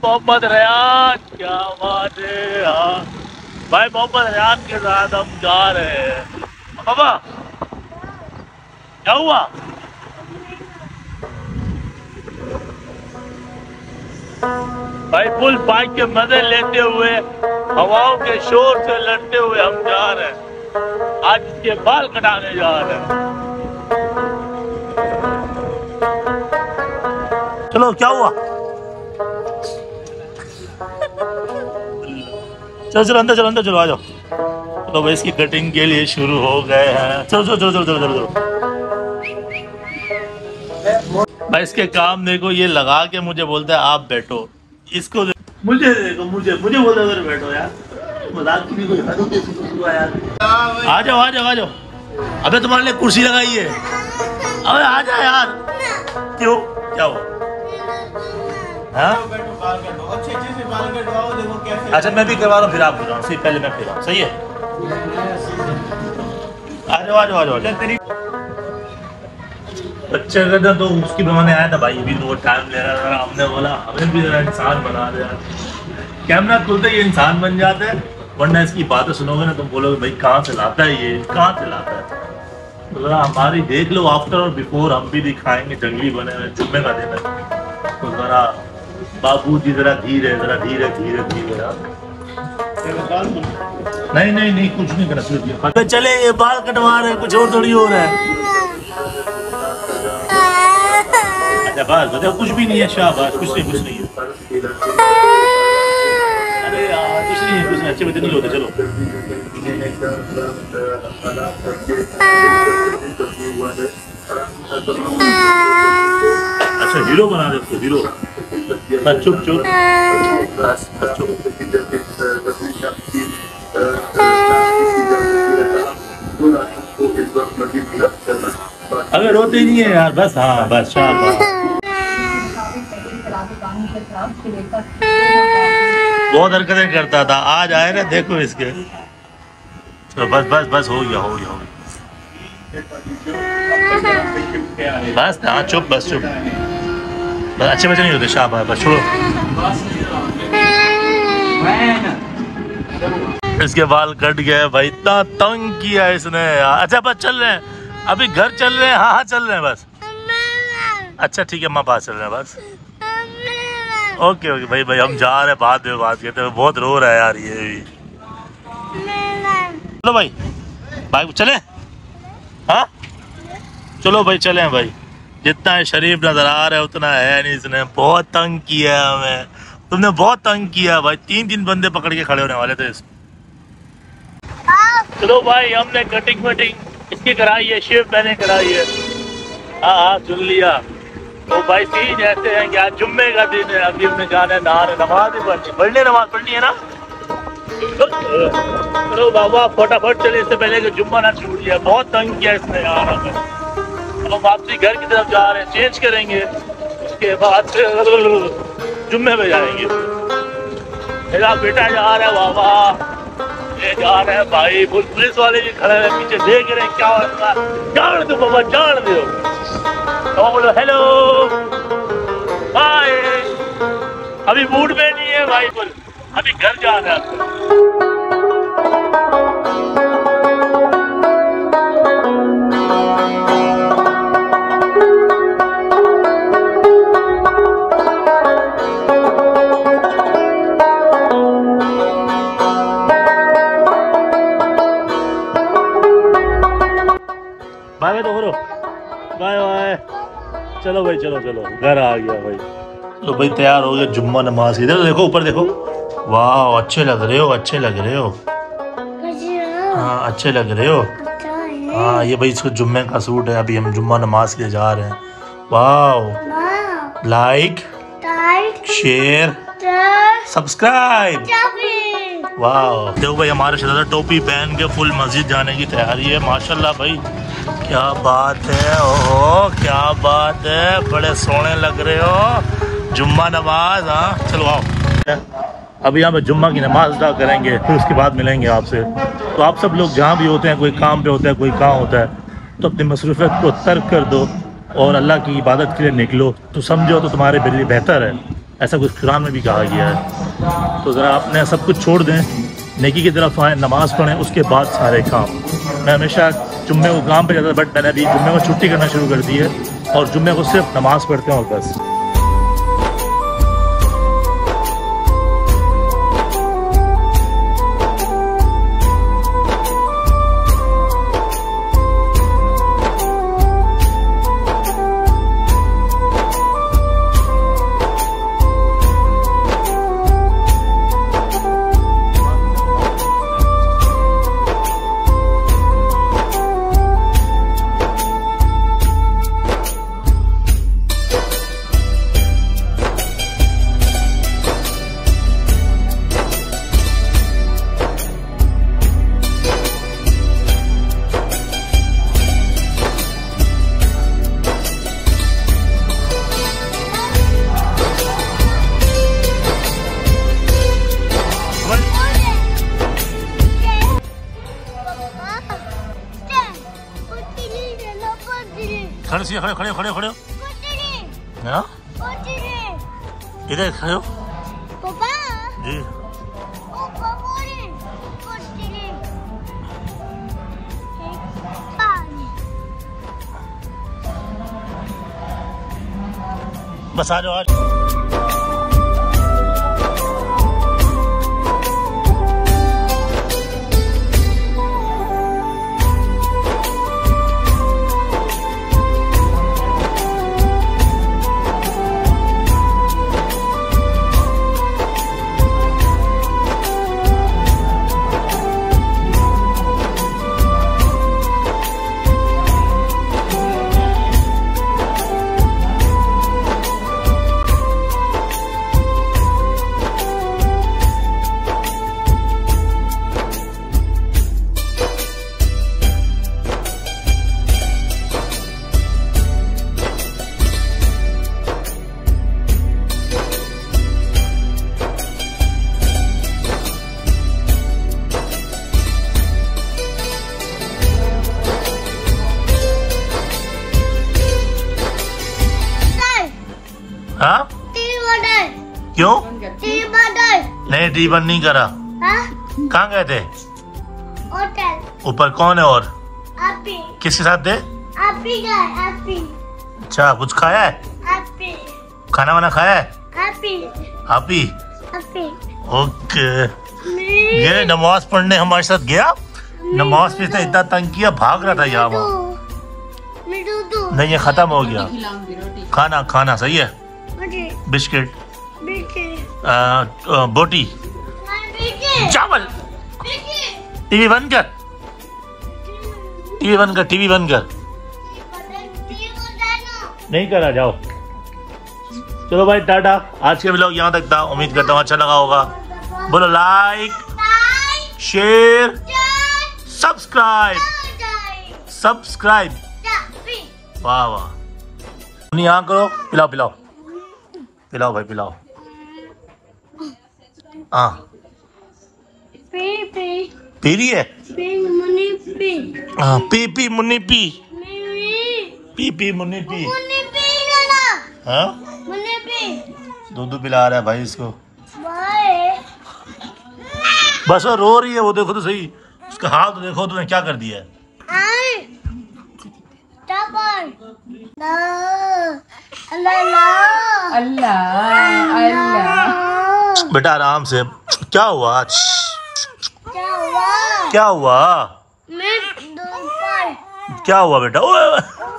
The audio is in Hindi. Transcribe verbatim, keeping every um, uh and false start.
मोहम्मद रियान, क्या बात है। हाँ भाई मोहम्मद रियान के साथ हम जा रहे हैं। बाबा क्या हुआ? भाई फुल बाइक के मजे लेते हुए हवाओं के शोर से लड़ते हुए हम जा रहे हैं। आज इसके बाल कटाने जा रहे हैं। चलो क्या हुआ? चलो चलो अंदर चलो अंदर चलो आ जाओ। तो भाई इसकी कटिंग के लिए शुरू हो गए हैं। चलो चलो चलो चलो चलो चलो चलो। भाई इसके काम देखो, ये लगा के मुझे बोलता है आप बैठो। इसको देखो, मुझे देखो, मुझे मुझे बोलता है बैठो यार। मजाक की भी कोई हद होती है यार। आ जाओ आ जाओ आ जाओ। अबे तुम्हारे लिए कुर्सी लगाई है। अबे आ जा यार। क्यों क्या हुआ? हाँ? अच्छा मैं भी करवा रहा हूँ, फिर आप करवाओ। सही पहले मैं फिर सही है। आ जाओ आ जाओ आ जाओ। बच्चे का तो उसकी मैंने आया था भाई, भी तो टाइम ले रहा था। हमने बोला हमें भी जरा इंसान बना दे। कैमरा खुलते ही इंसान बन जाता है, वरना इसकी बातें सुनोगे ना तुम बोलोगे भाई कहाँ से लाता है ये, कहाँ से लाता है। तो जरा हमारी देख लो आफ्टर और बिफोर, हम भी दिखाएंगे। जंगली बने हुए, जुम्मे का दिन है तो जरा बाबू जी जरा धीरे जरा धीरे धीरे धीरे यार। नहीं नहीं नहीं कुछ नहीं करना सिर्फ चले। ये बाल कटवा रहे हैं, कुछ और थोड़ी हो रहा है। अच्छा बस बताओ, कुछ भी नहीं है। शाबाश, कुछ नहीं कुछ नहीं है। अरे यार कुछ नहीं है, कुछ नहीं। अच्छे बच्चे नहीं होते। चलो अच्छा हीरो बना दे उसको, हीरो। बस चुप चुप बस बस चुप। अगर रोते नहीं है यार, बस हाँ बस शाबाश। बहुत हरकतें करता था, आज आए ना देखो इसके। तो बस बस बस हो गया हो गया हो गया। बस हाँ चुप बस चुप बस। अच्छे बच्चे नहीं होते। शाबाश बस छोड़ो। इसके बाल कट गए भाई, इतना तंग किया इसने। अच्छा बस चल रहे हैं, अभी घर चल रहे हैं। हाँ हाँ चल रहे हैं बस। अच्छा ठीक है, माँ पास चल रहे हैं बस। ओके ओके भाई भाई हम जा रहे हैं, बाद में बात करते हैं। बहुत रो रहा है यार ये भी। चलो भाई भाई चले। हाँ चलो भाई चले हैं भाई। जितना है शरीफ नजर आ रहा है उतना है नहीं। इसने बहुत तंग किया हमें, तुमने बहुत तंग किया भाई। तीन तीन बंदे पकड़ के खड़े होने वाले थे इसको। चलो भाई हमने कटिंग वटिंग इसकी कराई है, शेव मैंने कराई है। हाँ हाँ सुन लिया। तो भाई सीन ऐसे हैं कि आज जुम्मे का दिन है। अभी हमने जाना है नहाने, नमाज ही पढ़नी पढ़ने नमाज पढ़नी है ना। चलो बाबा फटाफट चले, इससे पहले कि जुम्मा ना छूट जाए। बहुत तंग किया इसने यार हमें। हम वापसी घर की तरफ जा रहे हैं, चेंज करेंगे, उसके बाद जुम्मे में जाएंगे। मेरा बेटा जा रहा है बाबा, ये जा रहे हैं भाई। पुलिस वाले भी खड़े हैं पीछे, देख रहे हैं क्या होगा। जान दो बाबा जान दो। तो बोलो हेलो बाय। अभी मूड में नहीं है भाई, बोल अभी घर जाना है। बाय तो करो, बाय बाय। चलो भाई चलो चलो घर आ गया भाई। तो भाई तैयार हो गया जुम्मा नमाज की। देखो ऊपर देखो, वाह अच्छे लग रहे हो, अच्छे लग रहे हो। हाँ अच्छे लग रहे हो। हाँ ये भाई इसको जुम्मे का सूट है। अभी हम जुम्मा नमाज के लिए जा रहे हैं। वाह लाइक शेयर सब्सक्राइब। वाह देखो भाई हमारे शहजादा टोपी पहन के फुल मस्जिद जाने की तैयारी है। माशाल्लाह भाई क्या बात है। ओहो क्या बात है, बड़े सोने लग रहे हो। जुम्मा नमाज। हाँ चलो आओ, अभी यहाँ पे जुम्मा की नमाज अदा करेंगे, फिर उसके बाद मिलेंगे आपसे। तो आप सब लोग जहाँ भी होते हैं, कोई काम पे होता है, कोई कहाँ होता है, तो अपनी मसरूफियत को तर्क कर दो और अल्लाह की इबादत के लिए निकलो। तो समझो तो तुम्हारे लिए बेहतर है। ऐसा कुछ कुरान में भी कहा गया है। तो ज़रा अपने सब कुछ छोड़ दें, नेकी की तरफ आए, नमाज़ पढ़ें, उसके बाद सारे काम। मैं हमेशा जुम्मे को काम पे जाता था, बट मैंने अभी जुम्मे को छुट्टी करना शुरू कर दी है और जुम्मे को सिर्फ नमाज़ पढ़ते हैं और बस। खड़े से खड़े खड़े खड़े खड़े हाँ इधर खड़े हो जी। बस आ जाओ आज। हाँ? क्यों? नहीं टी बंद नहीं करा। कहाँ गए थे? होटल। ऊपर कौन है और? आपी। किसके साथ थे? आपी गए, आपी। अच्छा कुछ खाया है? आपी। खाना वाना खाया है? आपी। आपी? आपी। ओके। ये नमाज पढ़ने हमारे साथ गया, नमाज पे इतना तंग किया, भाग रहा था यहाँ वहाँ। नहीं ये खत्म हो गया। खाना खाना सही है। बिस्किट, बोटी, चावल। टीवी बंद कर, टीवी बंद कर, टीवी बंद कर। नहीं करा, जाओ। चलो भाई टाटा। आज के व्लॉग यहाँ तक था, उम्मीद करता हूँ अच्छा लगा होगा। बोलो लाइक, शेयर, सब्सक्राइब, सब्सक्राइब। वाह वाह। यहाँ करो, पिलाओ पिलाओ पिलाओ भाई पिलाओ। हाँ पी पी पी रही है। पी मुन्नी पी। हाँ पी पी मुन्नी पी पी पी मुन्नी पी। हाँ मुन्नी पी। दूध पिला रहा है भाई इसको। बस वो रो रही है, वो देखो तो सही, उसका हाथ तो देखो तुमने क्या कर दिया है। अल्लाह अल्लाह। बेटा आराम से। क्या हुआ? क्या हुआ? क्या हुआ? मैं दूध पर। क्या हुआ बेटा? ओए